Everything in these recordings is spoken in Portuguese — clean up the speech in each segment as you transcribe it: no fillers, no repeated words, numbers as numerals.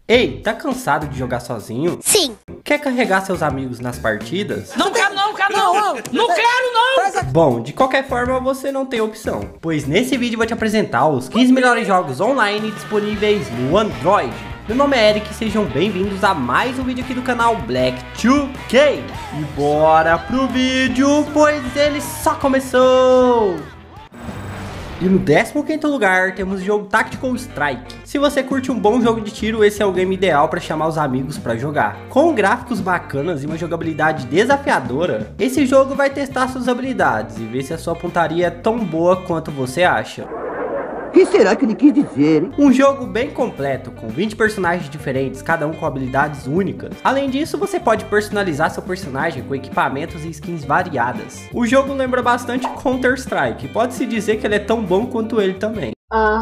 Ei, tá cansado de jogar sozinho? Sim. Quer carregar seus amigos nas partidas? Não quero não, não quero não! Bom, de qualquer forma você não tem opção, pois nesse vídeo eu vou te apresentar os 15 melhores jogos online disponíveis no Android. Meu nome é Eric e sejam bem-vindos a mais um vídeo aqui do canal Black2K. E bora pro vídeo, pois ele só começou! E no 15º lugar temos o jogo Tactical Strike. Se você curte um bom jogo de tiro, esse é o game ideal para chamar os amigos para jogar. Com gráficos bacanas e uma jogabilidade desafiadora, esse jogo vai testar suas habilidades e ver se a sua pontaria é tão boa quanto você acha. O que será que ele quis dizer, hein? Um jogo bem completo, com 20 personagens diferentes, cada um com habilidades únicas. Além disso, você pode personalizar seu personagem com equipamentos e skins variadas. O jogo lembra bastante Counter-Strike, pode-se dizer que ele é tão bom quanto ele também.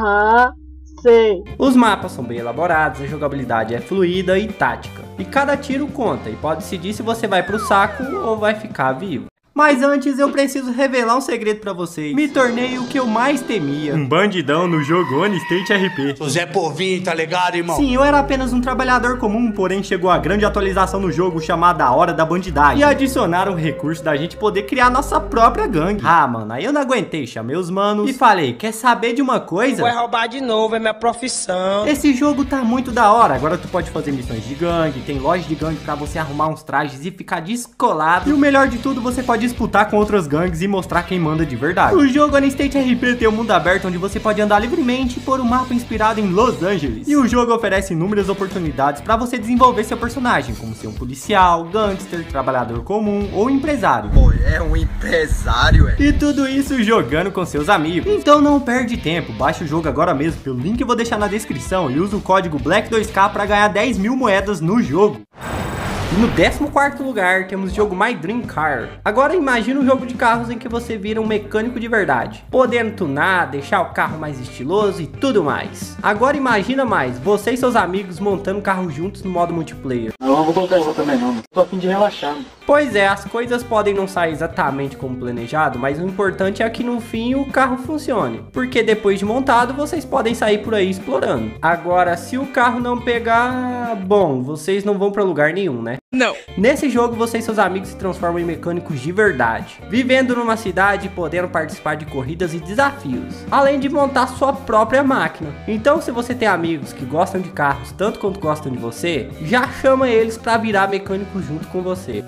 Sei. Os mapas são bem elaborados, a jogabilidade é fluida e tática. E cada tiro conta, e pode decidir se você vai pro saco ou vai ficar vivo. Mas antes eu preciso revelar um segredo pra vocês. Me tornei o que eu mais temia: um bandidão no jogo Honestate RP. O Zé Povinho, tá ligado, irmão? Sim, eu era apenas um trabalhador comum, porém chegou a grande atualização no jogo chamada A Hora da Bandidagem. E adicionaram o recurso da gente poder criar nossa própria gangue. Ah, mano, aí eu não aguentei, chamei os manos e falei: quer saber de uma coisa? Vai roubar de novo, é minha profissão. Esse jogo tá muito da hora, agora tu pode fazer missões de gangue, tem loja de gangue pra você arrumar uns trajes e ficar descolado. E o melhor de tudo, você pode disputar com outras gangues e mostrar quem manda de verdade. O jogo Honestate RP tem um mundo aberto onde você pode andar livremente por um mapa inspirado em Los Angeles. E o jogo oferece inúmeras oportunidades para você desenvolver seu personagem, como ser um policial, gangster, trabalhador comum ou empresário. Pô, é um empresário, E tudo isso jogando com seus amigos. Então não perde tempo, baixe o jogo agora mesmo pelo link que eu vou deixar na descrição e use o código BLACK2K para ganhar 10 mil moedas no jogo. E no 14º lugar temos o jogo My Dream Car. Agora imagina um jogo de carros em que você vira um mecânico de verdade, podendo tunar, deixar o carro mais estiloso e tudo mais. Agora imagina mais, você e seus amigos montando carro juntos no modo multiplayer. Não vou colocar isso também não, tô a fim de relaxar. Pois é, as coisas podem não sair exatamente como planejado, mas o importante é que no fim o carro funcione, porque depois de montado vocês podem sair por aí explorando. Agora, se o carro não pegar, bom, vocês não vão pra lugar nenhum, né? Não. Nesse jogo, você e seus amigos se transformam em mecânicos de verdade, vivendo numa cidade e podendo participar de corridas e desafios, além de montar sua própria máquina. Então, se você tem amigos que gostam de carros tanto quanto gostam de você, já chama eles pra virar mecânico junto com você.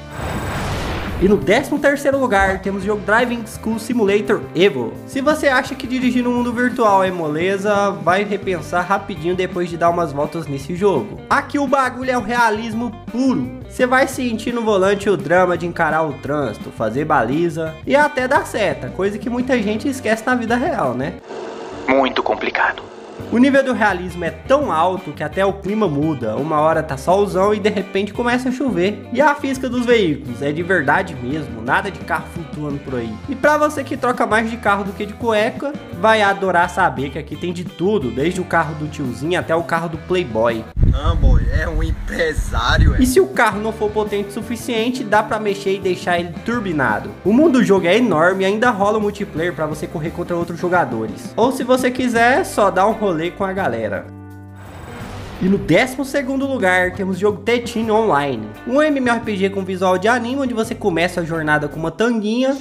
E no 13º lugar temos o jogo Driving School Simulator Evo. Se você acha que dirigir no mundo virtual é moleza, vai repensar rapidinho depois de dar umas voltas nesse jogo. Aqui o bagulho é o realismo puro. Você vai sentir no volante o drama de encarar o trânsito, fazer baliza e até dar seta, coisa que muita gente esquece na vida real, né? Muito complicado. O nível do realismo é tão alto que até o clima muda, uma hora tá solzão e de repente começa a chover. E a física dos veículos é de verdade mesmo, nada de carro flutuando por aí. E pra você que troca mais de carro do que de cueca, vai adorar saber que aqui tem de tudo, desde o carro do tiozinho até o carro do playboy. Não, boy, é um empresário, E se o carro não for potente o suficiente, dá pra mexer e deixar ele turbinado. O mundo do jogo é enorme e ainda rola multiplayer pra você correr contra outros jogadores. Ou se você quiser, só dá um rolê com a galera. E no 12º lugar temos o jogo Tekken Online, um MMORPG com visual de anime onde você começa a jornada com uma tanguinha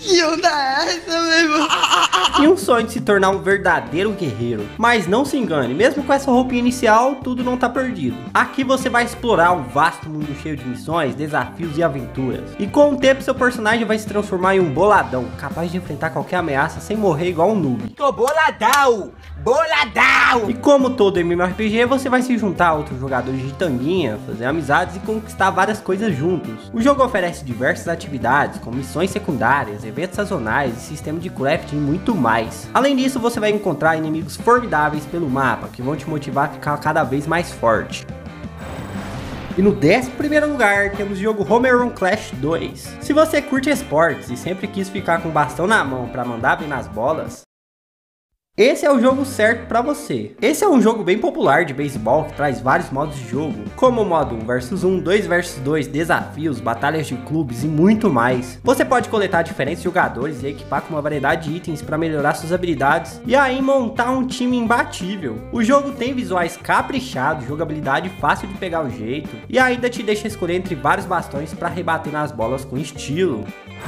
e um sonho de se tornar um verdadeiro guerreiro. Mas não se engane, mesmo com essa roupinha inicial, tudo não tá perdido. Aqui você vai explorar um vasto mundo cheio de missões, desafios e aventuras. E com o tempo seu personagem vai se transformar em um boladão, capaz de enfrentar qualquer ameaça sem morrer igual um noob. Tô boladão! Boladão! E como todo MMORPG, você vai se juntar a outros jogadores de tanguinha, fazer amizades e conquistar várias coisas juntos. O jogo oferece diversas atividades, como missões secundárias, eventos sazonais e sistema de crafting e muito mais. Além disso, você vai encontrar inimigos formidáveis pelo mapa, que vão te motivar a ficar cada vez mais forte. E no 11º lugar temos o jogo Home Run Clash 2. Se você curte esportes e sempre quis ficar com o bastão na mão para mandar bem nas bolas, Esse é o jogo certo para você. Esse é um jogo bem popular de beisebol que traz vários modos de jogo, como o modo 1 vs 1, 2 vs 2, desafios, batalhas de clubes e muito mais. Você pode coletar diferentes jogadores e equipar com uma variedade de itens para melhorar suas habilidades e aí montar um time imbatível. O jogo tem visuais caprichados, jogabilidade fácil de pegar o jeito e ainda te deixa escolher entre vários bastões para rebater nas bolas com estilo.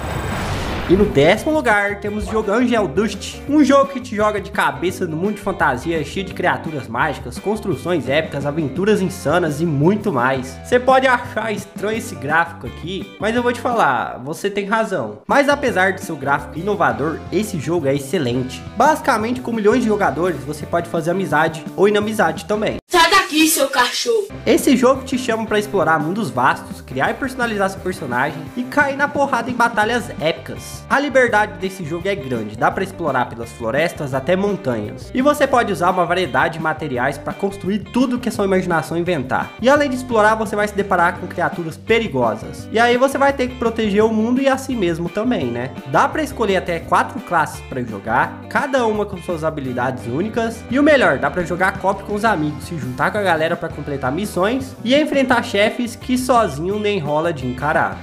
E no 10º lugar temos o jogo Angel Dust, um jogo que te joga de cabeça no mundo de fantasia cheio de criaturas mágicas, construções épicas, aventuras insanas e muito mais. Você pode achar estranho esse gráfico aqui, mas eu vou te falar, você tem razão. Mas apesar de seu gráfico inovador, esse jogo é excelente. Basicamente com milhões de jogadores você pode fazer amizade ou inimizade também. Sai daqui, seu cachorro! Esse jogo te chama para explorar mundos vastos, criar e personalizar seu personagem e cair na porrada em batalhas épicas. A liberdade desse jogo é grande, dá para explorar pelas florestas até montanhas. E você pode usar uma variedade de materiais para construir tudo que a sua imaginação inventar. E além de explorar, você vai se deparar com criaturas perigosas. E aí você vai ter que proteger o mundo e a si mesmo também, né? Dá para escolher até 4 classes para jogar, cada uma com suas habilidades únicas. E o melhor, dá para jogar co-op com os amigos, se juntar com a galera para completar missões e enfrentar chefes que sozinho nem rola de encarar.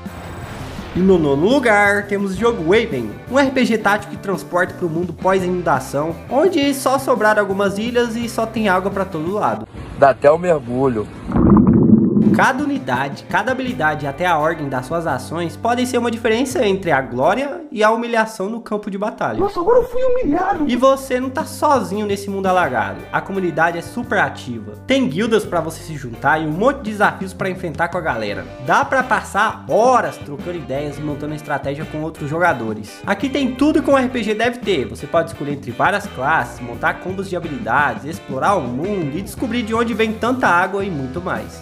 E no 9º lugar, temos o jogo Waven, um RPG tático que transporta para o mundo pós-inundação, onde só sobraram algumas ilhas e só tem água para todo lado. Dá até um mergulho. Cada unidade, cada habilidade e até a ordem das suas ações podem ser uma diferença entre a glória e a humilhação no campo de batalha. Nossa, agora eu fui humilhado. E você não tá sozinho nesse mundo alagado. A comunidade é super ativa. Tem guildas para você se juntar e um monte de desafios para enfrentar com a galera. Dá para passar horas trocando ideias e montando estratégia com outros jogadores. Aqui tem tudo que um RPG deve ter. Você pode escolher entre várias classes, montar combos de habilidades, explorar o mundo e descobrir de onde vem tanta água e muito mais.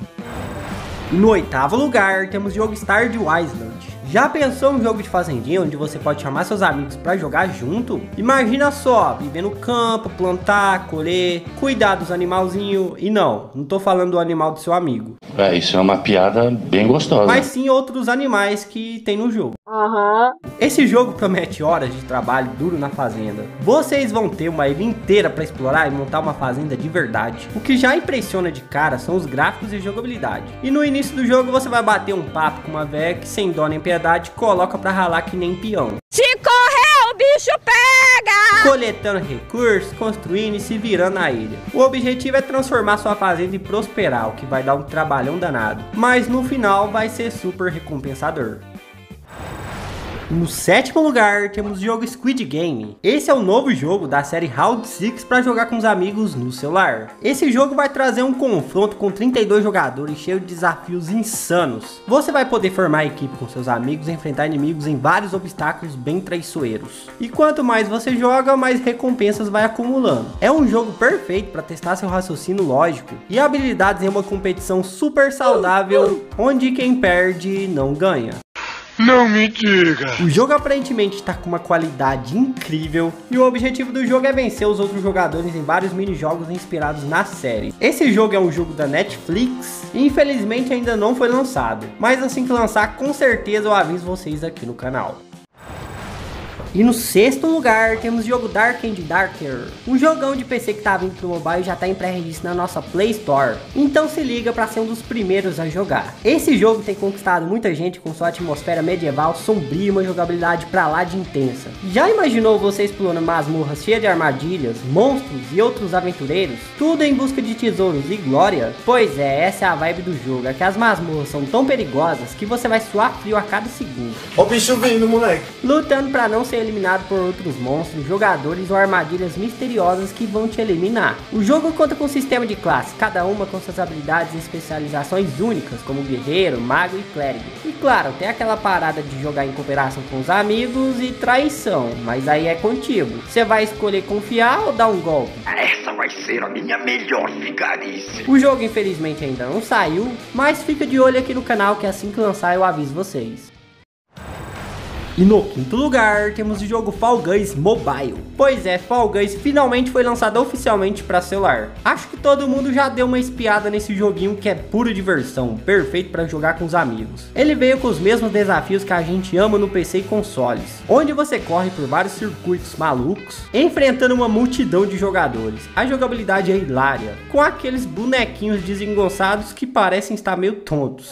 No 8º lugar, temos o jogo Stardew Island. Já pensou um jogo de fazendinha onde você pode chamar seus amigos para jogar junto? Imagina só, viver no campo, plantar, colher, cuidar dos animalzinhos. E não tô falando do animal do seu amigo. Isso é uma piada bem gostosa. Mas sim outros animais que tem no jogo. Esse jogo promete horas de trabalho duro na fazenda. Vocês vão ter uma ilha inteira para explorar e montar uma fazenda de verdade. O que já impressiona de cara são os gráficos e jogabilidade. E no início do jogo você vai bater um papo com uma véia que sem dó nem piedade coloca pra ralar que nem peão. Se correr, o bicho pega! Coletando recursos, construindo e se virando na ilha. O objetivo é transformar sua fazenda e prosperar, o que vai dar um trabalhão danado. Mas no final vai ser super recompensador. No 7º lugar, temos o jogo Squid Game. Esse é o novo jogo da série Round 6 para jogar com os amigos no celular. Esse jogo vai trazer um confronto com 32 jogadores cheio de desafios insanos. Você vai poder formar a equipe com seus amigos e enfrentar inimigos em vários obstáculos bem traiçoeiros. E quanto mais você joga, mais recompensas vai acumulando. É um jogo perfeito para testar seu raciocínio lógico e habilidades em uma competição super saudável, onde quem perde não ganha. Não me diga. O jogo aparentemente está com uma qualidade incrível e o objetivo do jogo é vencer os outros jogadores em vários minijogos inspirados na série. Esse jogo é um jogo da Netflix e infelizmente ainda não foi lançado, mas assim que lançar com certeza eu aviso vocês aqui no canal. E no 6º lugar temos o jogo Dark and Darker, um jogão de PC que tá vindo pro mobile e já tá em pré-registro na nossa Play Store, então se liga para ser um dos primeiros a jogar. Esse jogo tem conquistado muita gente com sua atmosfera medieval sombria e uma jogabilidade pra lá de intensa. Já imaginou você explorando masmorras cheias de armadilhas, monstros e outros aventureiros? Tudo em busca de tesouros e glória? Pois é, essa é a vibe do jogo, é que as masmorras são tão perigosas que você vai suar frio a cada segundo. Ó o bicho vindo, moleque. Lutando pra não ser eliminado por outros monstros, jogadores ou armadilhas misteriosas que vão te eliminar. O jogo conta com um sistema de classe, cada uma com suas habilidades e especializações únicas, como guerreiro, mago e clérigo. E claro, tem aquela parada de jogar em cooperação com os amigos e traição, mas aí é contigo. Você vai escolher confiar ou dar um golpe? Essa vai ser a minha melhor vigarice. O jogo infelizmente ainda não saiu, mas fica de olho aqui no canal que assim que lançar eu aviso vocês. E no quinto lugar, temos o jogo Fall Guys Mobile. Pois é, Fall Guys finalmente foi lançado oficialmente para celular. Acho que todo mundo já deu uma espiada nesse joguinho que é pura diversão, perfeito para jogar com os amigos. Ele veio com os mesmos desafios que a gente ama no PC e consoles, onde você corre por vários circuitos malucos, enfrentando uma multidão de jogadores. A jogabilidade é hilária, com aqueles bonequinhos desengonçados que parecem estar meio tontos.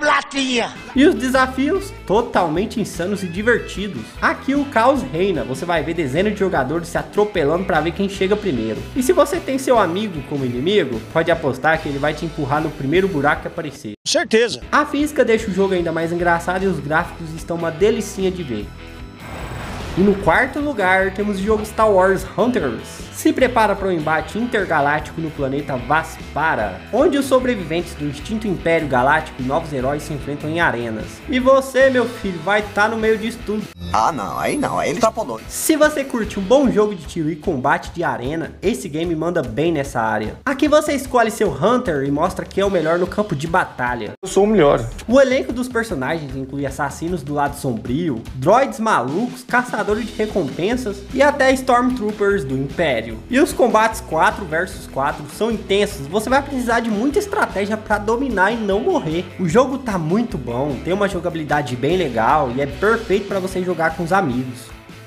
E os desafios totalmente insanos e divertidos. Aqui o caos reina, você vai ver dezenas de jogadores se atropelando para ver quem chega primeiro. E se você tem seu amigo como inimigo, pode apostar que ele vai te empurrar no primeiro buraco que aparecer. Certeza. A física deixa o jogo ainda mais engraçado e os gráficos estão uma delicinha de ver. E no quarto lugar temos o jogo Star Wars Hunters. Se prepara para um embate intergaláctico no planeta Vaspara, onde os sobreviventes do extinto Império Galáctico e novos heróis se enfrentam em arenas. E você, meu filho, vai estar no meio disso tudo. Ah, não, aí ele extrapolou. Se você curte um bom jogo de tiro e combate de arena, esse game manda bem nessa área. Aqui você escolhe seu Hunter e mostra que é o melhor no campo de batalha. Eu sou o melhor. O elenco dos personagens inclui assassinos do lado sombrio, droids malucos, caçadores de recompensas e até Stormtroopers do Império. E os combates 4 vs 4 são intensos, você vai precisar de muita estratégia para dominar e não morrer. O jogo tá muito bom, tem uma jogabilidade bem legal e é perfeito para você jogar com os amigos.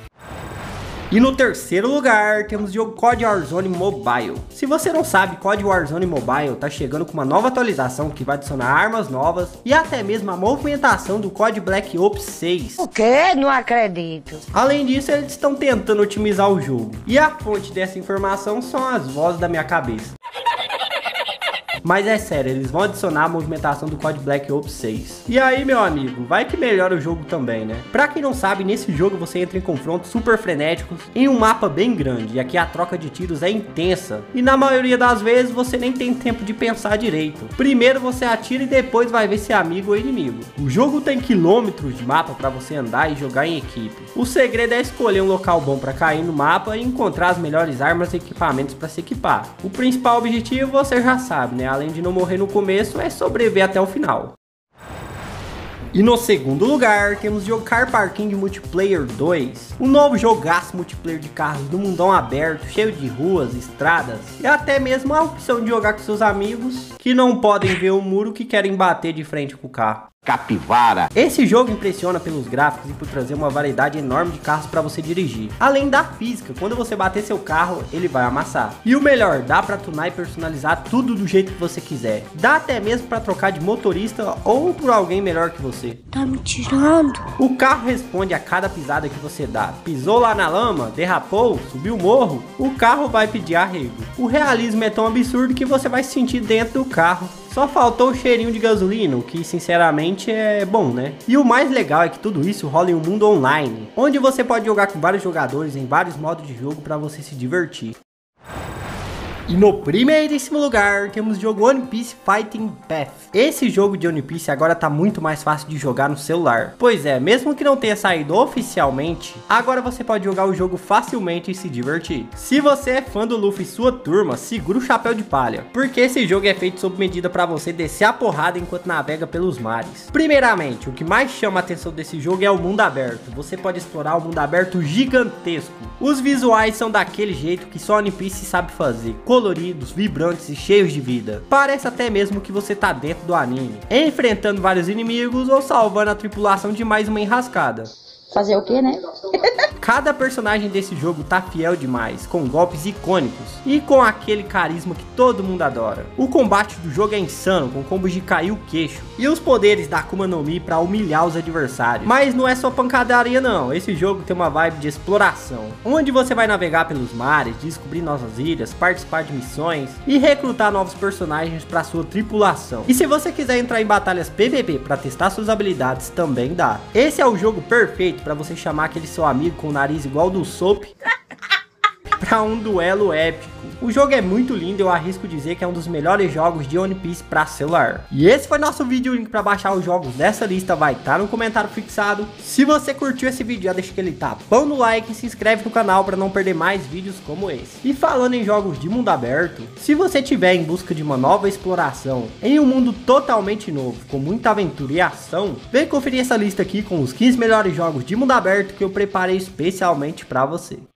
E no terceiro lugar, temos o jogo COD Warzone Mobile. Se você não sabe, COD Warzone Mobile tá chegando com uma nova atualização que vai adicionar armas novas e até mesmo a movimentação do COD Black Ops 6. O quê? Não acredito. Além disso, eles estão tentando otimizar o jogo. E a fonte dessa informação são as vozes da minha cabeça. Mas é sério, eles vão adicionar a movimentação do COD Black Ops 6. E aí, meu amigo, vai que melhora o jogo também, né? Pra quem não sabe, nesse jogo você entra em confrontos super frenéticos em um mapa bem grande. E aqui a troca de tiros é intensa. E na maioria das vezes você nem tem tempo de pensar direito. Primeiro você atira e depois vai ver se é amigo ou inimigo. O jogo tem quilômetros de mapa pra você andar e jogar em equipe. O segredo é escolher um local bom pra cair no mapa e encontrar as melhores armas e equipamentos pra se equipar. O principal objetivo você já sabe, né? Além de não morrer no começo, é sobreviver até o final. E no segundo lugar, temos o jogo Car Parking Multiplayer 2. Um novo jogaço multiplayer de carros do mundão aberto, cheio de ruas, estradas e até mesmo a opção de jogar com seus amigos que não podem ver o muro que querem bater de frente com o carro. Capivara. Esse jogo impressiona pelos gráficos e por trazer uma variedade enorme de carros para você dirigir. Além da física, quando você bater seu carro, ele vai amassar. E o melhor, dá para tunar e personalizar tudo do jeito que você quiser. Dá até mesmo para trocar de motorista ou por alguém melhor que você. Tá me tirando? O carro responde a cada pisada que você dá. Pisou lá na lama, derrapou, subiu o morro, o carro vai pedir arrego. O realismo é tão absurdo que você vai se sentir dentro do carro. Só faltou o cheirinho de gasolina, o que sinceramente é bom, né? E o mais legal é que tudo isso rola em um mundo online, onde você pode jogar com vários jogadores em vários modos de jogo para você se divertir. E no primeiríssimo lugar, temos o jogo One Piece Fighting Path. Esse jogo de One Piece agora tá muito mais fácil de jogar no celular. Pois é, mesmo que não tenha saído oficialmente, agora você pode jogar o jogo facilmente e se divertir. Se você é fã do Luffy e sua turma, segura o chapéu de palha, porque esse jogo é feito sob medida para você descer a porrada enquanto navega pelos mares. Primeiramente, o que mais chama a atenção desse jogo é o mundo aberto. Você pode explorar um mundo aberto gigantesco. Os visuais são daquele jeito que só One Piece sabe fazer. Coloridos, vibrantes e cheios de vida. Parece até mesmo que você tá dentro do anime, enfrentando vários inimigos ou salvando a tripulação de mais uma enrascada. Fazer o quê, né? Cada personagem desse jogo tá fiel demais, com golpes icônicos e com aquele carisma que todo mundo adora. O combate do jogo é insano, com combos de cair o queixo e os poderes da Akuma no Mi pra humilhar os adversários. Mas não é só pancadaria não, esse jogo tem uma vibe de exploração, onde você vai navegar pelos mares, descobrir novas ilhas, participar de missões e recrutar novos personagens para sua tripulação. E se você quiser entrar em batalhas PVP para testar suas habilidades, também dá. Esse é o jogo perfeito para você chamar aquele seu amigo com o nariz igual do Soap para um duelo épico. O jogo é muito lindo, eu arrisco dizer que é um dos melhores jogos de One Piece para celular. E esse foi nosso vídeo, o link para baixar os jogos dessa lista vai estar no comentário fixado. Se você curtiu esse vídeo, já deixa aquele tapão no like e se inscreve no canal para não perder mais vídeos como esse. E falando em jogos de mundo aberto, se você estiver em busca de uma nova exploração em um mundo totalmente novo, com muita aventura e ação, vem conferir essa lista aqui com os 15 melhores jogos de mundo aberto que eu preparei especialmente para você.